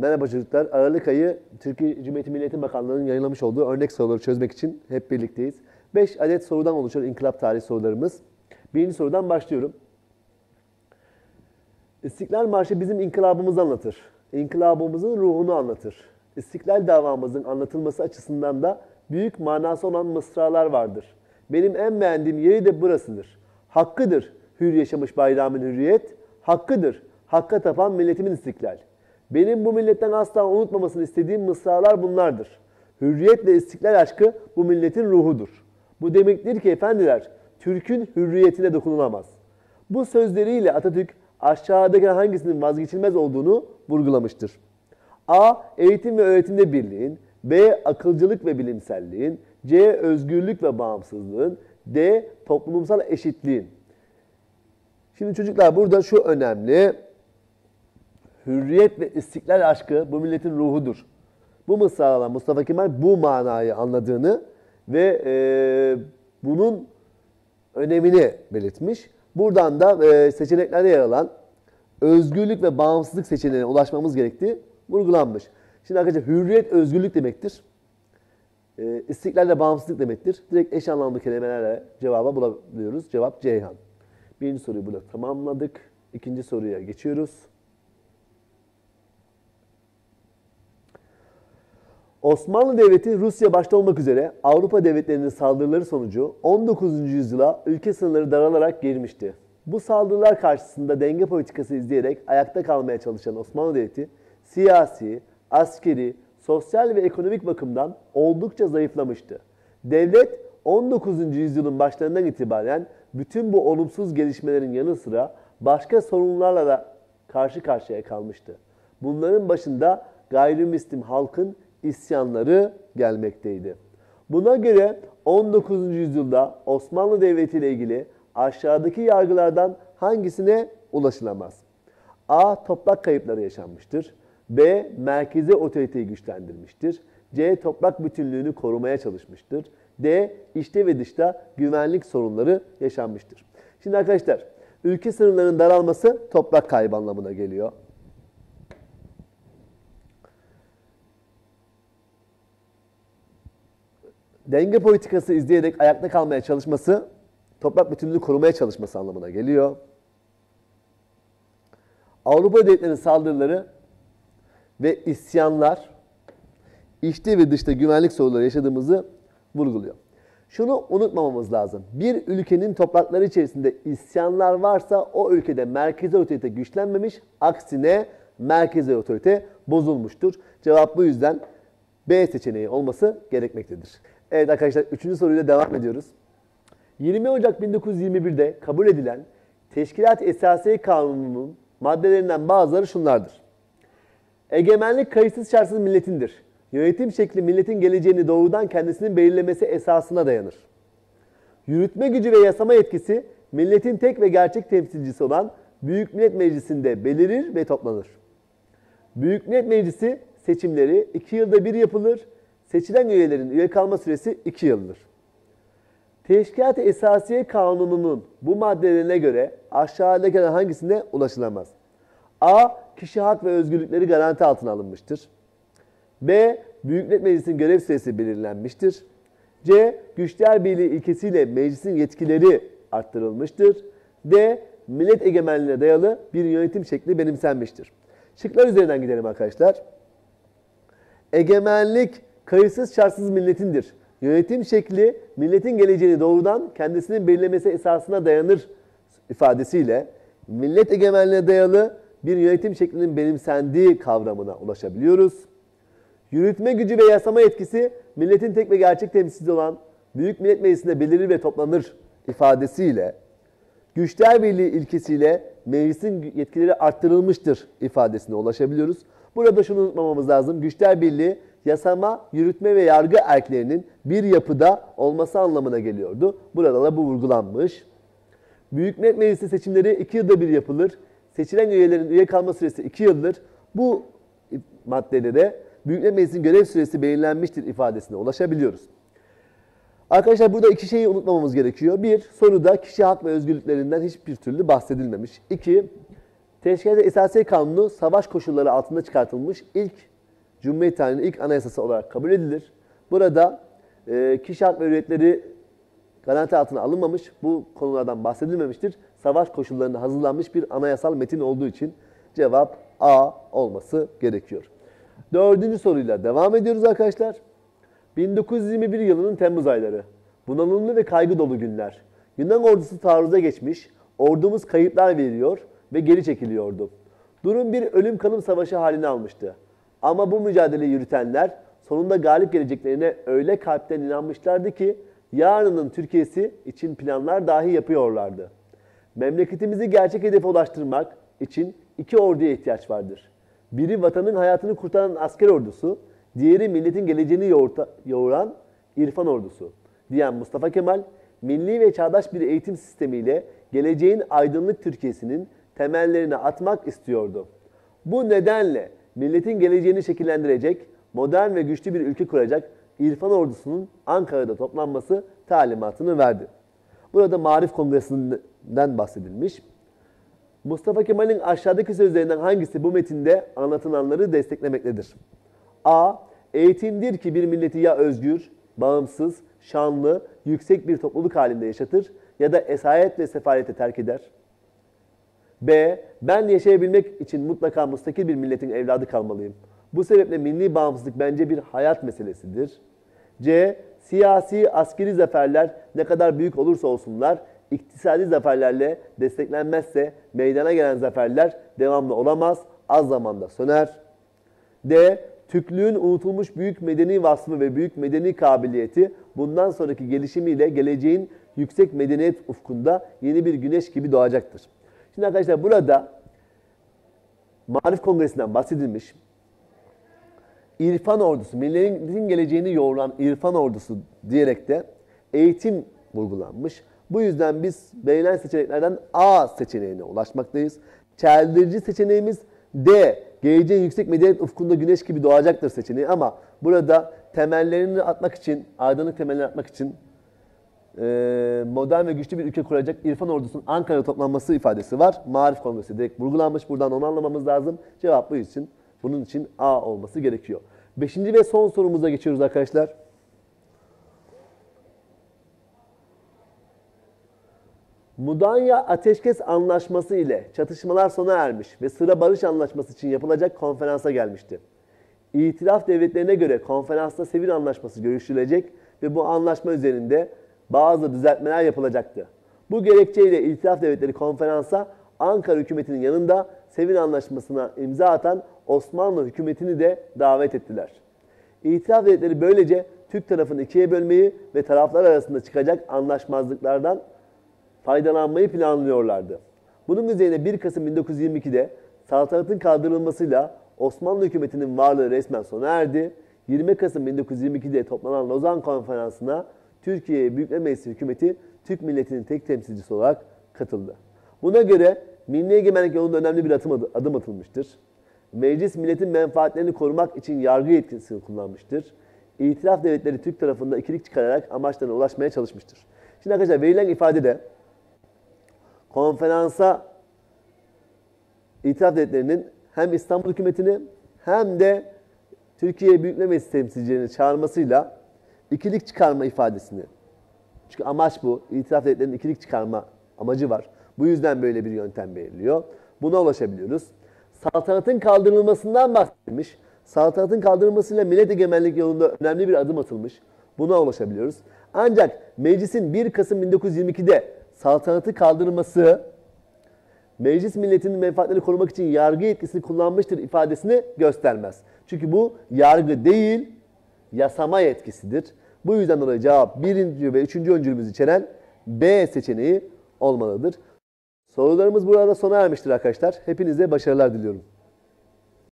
Merhaba çocuklar. Aralık ayı Türkiye Cumhuriyeti Milli Eğitim Bakanlığı'nın yayınlamış olduğu örnek soruları çözmek için hep birlikteyiz. 5 adet sorudan oluşan inkılap tarihi sorularımız. Birinci sorudan başlıyorum. İstiklal Marşı bizim inkılabımızı anlatır. İnkılabımızın ruhunu anlatır. İstiklal davamızın anlatılması açısından da büyük manası olan mısralar vardır. Benim en beğendiğim yeri de burasıdır. Hakkıdır hür yaşamış bayrağımın hürriyet, hakkıdır hakka tapan milletimin istiklal. Benim bu milletten asla unutmamasını istediğim mısralar bunlardır. Hürriyet ve istiklal aşkı bu milletin ruhudur. Bu demektir ki efendiler, Türk'ün hürriyetine dokunulamaz. Bu sözleriyle Atatürk aşağıdaki hangisinin vazgeçilmez olduğunu vurgulamıştır. A. Eğitim ve öğretimde birliğin, B. Akılcılık ve bilimselliğin, C. Özgürlük ve bağımsızlığın, D. Toplumsal eşitliğin. Şimdi çocuklar burada şu önemli. Hürriyet ve istiklal aşkı bu milletin ruhudur. Bu mısralarla Mustafa Kemal bu manayı anladığını ve bunun önemini belirtmiş. Buradan da seçeneklerde yer alan özgürlük ve bağımsızlık seçeneğine ulaşmamız gerektiği vurgulanmış. Şimdi arkadaşlar hürriyet özgürlük demektir. İstiklal de bağımsızlık demektir. Direkt eş anlamlı kelimelerle cevaba bulabiliyoruz. Cevap Ceyhan. Birinci soruyu burada tamamladık. İkinci soruya geçiyoruz. Osmanlı Devleti Rusya başta olmak üzere Avrupa devletlerinin saldırıları sonucu 19. yüzyıla ülke sınırları daralarak girmişti. Bu saldırılar karşısında denge politikası izleyerek ayakta kalmaya çalışan Osmanlı Devleti siyasi, askeri, sosyal ve ekonomik bakımdan oldukça zayıflamıştı. Devlet 19. yüzyılın başlarından itibaren bütün bu olumsuz gelişmelerin yanı sıra başka sorunlarla da karşı karşıya kalmıştı. Bunların başında gayrimüslim halkın isyanları gelmekteydi. Buna göre 19. yüzyılda Osmanlı Devleti ile ilgili aşağıdaki yargılardan hangisine ulaşılamaz? A. Toprak kayıpları yaşanmıştır. B. Merkezi otoriteyi güçlendirmiştir. C. Toprak bütünlüğünü korumaya çalışmıştır. D. İçte ve dışta güvenlik sorunları yaşanmıştır. Şimdi arkadaşlar, ülke sınırlarının daralması toprak kaybı anlamına geliyor. Denge politikası izleyerek ayakta kalmaya çalışması, toprak bütünlüğünü korumaya çalışması anlamına geliyor. Avrupa devletlerinin saldırıları ve isyanlar, içte ve dışta güvenlik sorunları yaşadığımızı vurguluyor. Şunu unutmamamız lazım. Bir ülkenin toprakları içerisinde isyanlar varsa o ülkede merkezi otorite güçlenmemiş, aksine merkezi otorite bozulmuştur. Cevap bu yüzden B seçeneği olması gerekmektedir. Evet arkadaşlar, 3. soruyla devam ediyoruz. 20 Ocak 1921'de kabul edilen Teşkilat-ı Esasiye Kanunu'nun maddelerinden bazıları şunlardır. Egemenlik kayıtsız şartsız milletindir. Yönetim şekli milletin geleceğini doğrudan kendisinin belirlemesi esasına dayanır. Yürütme gücü ve yasama yetkisi milletin tek ve gerçek temsilcisi olan Büyük Millet Meclisi'nde belirir ve toplanır. Büyük Millet Meclisi seçimleri 2 yılda bir yapılır. Seçilen üyelerin üye kalma süresi 2 yıldır. Teşkilat-ı Esasiye Kanunu'nun bu maddelerine göre aşağıdakilerden hangisine ulaşılamaz? A. Kişi hak ve özgürlükleri garanti altına alınmıştır. B. Büyük Millet Meclisi'nin görev süresi belirlenmiştir. C. Güçler Birliği ilkesiyle meclisin yetkileri arttırılmıştır. D. Millet egemenliğine dayalı bir yönetim şekli benimsenmiştir. Şıklar üzerinden gidelim arkadaşlar. Egemenlik kayıtsız şartsız milletindir. Yönetim şekli milletin geleceğini doğrudan kendisinin belirlemesi esasına dayanır ifadesiyle millet egemenliğine dayalı bir yönetim şeklinin benimsendiği kavramına ulaşabiliyoruz. Yürütme gücü ve yasama yetkisi milletin tek ve gerçek temsilcisi olan Büyük Millet Meclisi'nde belirir ve toplanır ifadesiyle Güçler Birliği ilkesiyle meclisin yetkileri arttırılmıştır ifadesine ulaşabiliyoruz. Burada şunu unutmamamız lazım. Güçler Birliği yasama, yürütme ve yargı erklerinin bir yapıda olması anlamına geliyordu. Burada da bu vurgulanmış. Büyük Millet Meclisi seçimleri 2 yılda bir yapılır. Seçilen üyelerin üye kalma süresi 2 yıldır. Bu maddelere Büyük Millet Meclisi'nin görev süresi belirlenmiştir ifadesine ulaşabiliyoruz. Arkadaşlar burada iki şeyi unutmamamız gerekiyor. Bir, soruda kişi hak ve özgürlüklerinden hiçbir türlü bahsedilmemiş. İki, Teşkilat-ı Esasiye Kanunu savaş koşulları altında çıkartılmış ilk Cumhuriyet tarihinin ilk anayasası olarak kabul edilir. Burada kişi hak ve hürriyetleri garanti altına alınmamış, bu konulardan bahsedilmemiştir. Savaş koşullarında hazırlanmış bir anayasal metin olduğu için cevap A olması gerekiyor. Dördüncü soruyla devam ediyoruz arkadaşlar. 1921 yılının Temmuz ayları. Bunalımlı ve kaygı dolu günler. Yunan ordusu taarruza geçmiş, ordumuz kayıplar veriyor ve geri çekiliyordu. Durum bir ölüm kalım savaşı halini almıştı. Ama bu mücadeleyi yürütenler sonunda galip geleceklerine öyle kalpten inanmışlardı ki yarının Türkiye'si için planlar dahi yapıyorlardı. Memleketimizi gerçek hedefe ulaştırmak için iki orduya ihtiyaç vardır. Biri vatanın hayatını kurtaran asker ordusu, diğeri milletin geleceğini yoğuran irfan ordusu diyen Mustafa Kemal, milli ve çağdaş bir eğitim sistemiyle geleceğin aydınlık Türkiye'sinin temellerini atmak istiyordu. Bu nedenle milletin geleceğini şekillendirecek, modern ve güçlü bir ülke kuracak İrfan Ordusu'nun Ankara'da toplanması talimatını verdi. Burada Maarif Kongresi'nden bahsedilmiş. Mustafa Kemal'in aşağıdaki sözlerinden hangisi bu metinde anlatılanları desteklemektedir? A. Eğitimdir ki bir milleti ya özgür, bağımsız, şanlı, yüksek bir topluluk halinde yaşatır ya da esaret ve sefalete terk eder. B. Ben yaşayabilmek için mutlaka müstakil bir milletin evladı kalmalıyım. Bu sebeple milli bağımsızlık bence bir hayat meselesidir. C. Siyasi, askeri zaferler ne kadar büyük olursa olsunlar, iktisadi zaferlerle desteklenmezse meydana gelen zaferler devamlı olamaz, az zamanda söner. D. Türklüğün unutulmuş büyük medeni vasfı ve büyük medeni kabiliyeti bundan sonraki gelişimiyle geleceğin yüksek medeniyet ufkunda yeni bir güneş gibi doğacaktır. Şimdi arkadaşlar burada Maarif Kongresi'nden bahsedilmiş. İrfan ordusu, milletin geleceğini yoğuran İrfan ordusu diyerek de eğitim vurgulanmış. Bu yüzden biz verilen seçeneklerden A seçeneğine ulaşmaktayız. Çeldirici seçeneğimiz D. Geleceğin yüksek medeniyet ufkunda güneş gibi doğacaktır seçeneği ama burada temellerini atmak için, aydınlık temellerini atmak için modern ve güçlü bir ülke kuracak İrfan Ordusu'nun Ankara'da toplanması ifadesi var. Maarif Kongresi direkt vurgulanmış. Buradan onu anlamamız lazım. Cevap bu için. Bunun için A olması gerekiyor. Beşinci ve son sorumuza geçiyoruz arkadaşlar. Mudanya Ateşkes Anlaşması ile çatışmalar sona ermiş ve sıra barış anlaşması için yapılacak konferansa gelmişti. İtilaf devletlerine göre konferansta Sevil Anlaşması görüşülecek ve bu anlaşma üzerinde bazı düzeltmeler yapılacaktı. Bu gerekçeyle İtilaf Devletleri konferansa Ankara hükümetinin yanında Sevil Anlaşması'na imza atan Osmanlı hükümetini de davet ettiler. İtilaf Devletleri böylece Türk tarafını ikiye bölmeyi ve taraflar arasında çıkacak anlaşmazlıklardan faydalanmayı planlıyorlardı. Bunun üzerine 1 Kasım 1922'de saltanatın kaldırılmasıyla Osmanlı hükümetinin varlığı resmen sona erdi. 20 Kasım 1922'de toplanan Lozan Konferansı'na Türkiye Büyük Millet Meclisi hükümeti Türk milletinin tek temsilcisi olarak katıldı. Buna göre milli egemenlik yolunda önemli bir adım atılmıştır. Meclis milletin menfaatlerini korumak için yargı yetkisini kullanmıştır. İtilaf devletleri Türk tarafında ikilik çıkararak amaçlarına ulaşmaya çalışmıştır. Şimdi arkadaşlar verilen ifadede konferansa İtilaf devletlerinin hem İstanbul hükümetini hem de Türkiye Büyük Millet Meclisi temsilcilerini çağırmasıyla ikilik çıkarma ifadesini. Çünkü amaç bu. İtilaf devletlerinin ikilik çıkarma amacı var. Bu yüzden böyle bir yöntem belirliyor. Buna ulaşabiliyoruz. Saltanatın kaldırılmasından bahsedilmiş. Saltanatın kaldırılmasıyla millet egemenlik yolunda önemli bir adım atılmış. Buna ulaşabiliyoruz. Ancak meclisin 1 Kasım 1922'de saltanatı kaldırılması meclis milletinin menfaatlerini korumak için yargı yetkisini kullanmıştır ifadesini göstermez. Çünkü bu yargı değil, yasama yetkisidir. Bu yüzden dolayı cevap 1. ve 3. öncülümüzü içeren B seçeneği olmalıdır. Sorularımız burada sona ermiştir arkadaşlar. Hepinize başarılar diliyorum.